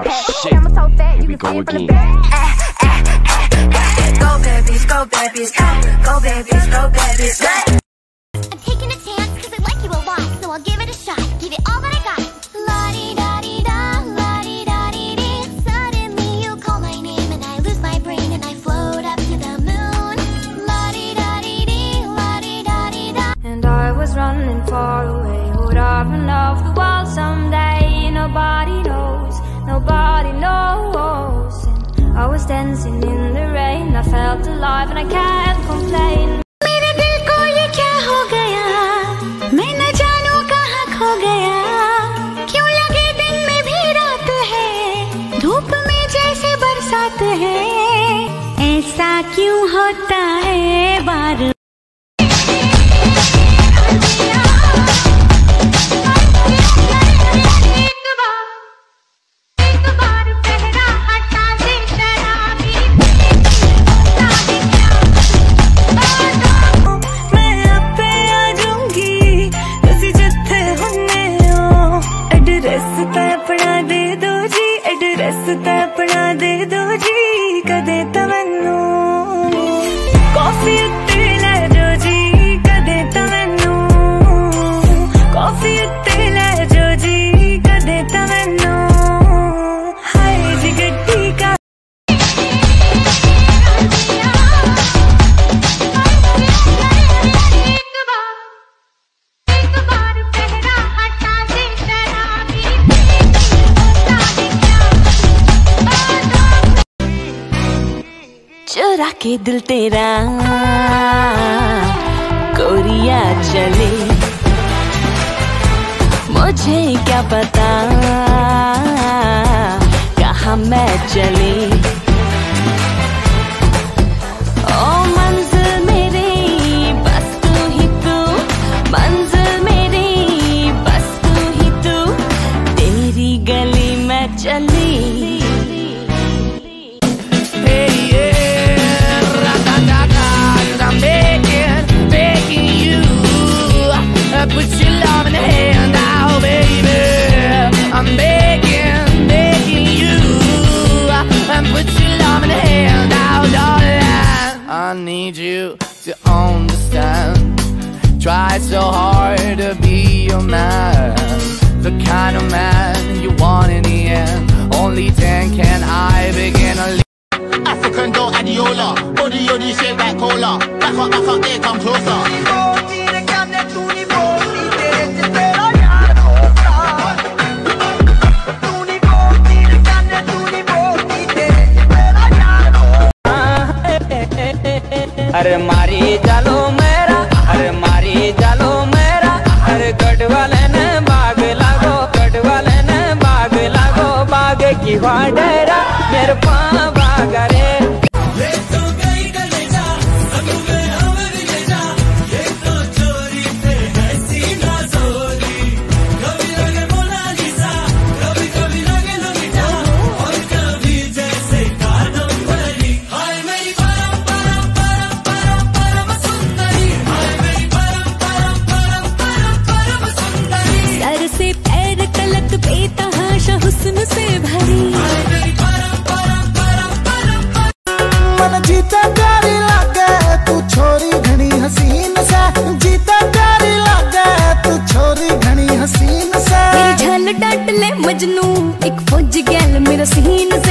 shit, here we go again. Go babies, go babies, go babies, go babies, go. I'm taking a chance cause I like you a lot, so I'll give it a shot, give it all that I got. La-di-da-di-da, la-di-da-di-dee. Suddenly you call my name and I lose my brain and I float up to the moon. La-di-da-di-dee, la-di-da-di-da. And I was running far away, would I run off the wall someday? Nobody knows, nobody knows. And I was dancing in the rain, I felt alive and I can't complain. मेरे दिल को ये क्या हो गया, मैं न जानू कहाँ खो गया। क्यों लगे दिन में भी रात है, धूप में जैसे बरसात है। ऐसा क्यों होता है बार चुरा के दिल तेरा कोरिया चले, मुझे क्या पता कहाँ मैं चली। ओ मंजिल मेरी बस तू ही तू, मंजिल मेरी बस तू ही तू, तेरी गली में चली। Put your love in the hand now, baby. I'm begging, begging you. And put your love in the hand now, darling. I need you to understand. Try so hard to be your man, the kind of man you want in the end. Only then can I begin to live. African dough adiola, body on the shape like cola. Back up, there, come closer. अरे मारी जालो मेरा, अरे मारी जालो मेरा, अरे गढ़ वाले ने बाग लागो, गढ़ वाले ने बाग लागो, बाग की वाडेरा मेरे पाँव बाग रे। हुस्न से भरी मन जीता प्यारी लागे तू छोरी घनी हसीन सा, जीता प्यारी लागे तू छोरी घनी हसीन सा। मेरी झल डांट ले मजनू, एक फौजी गैल मेरा सीन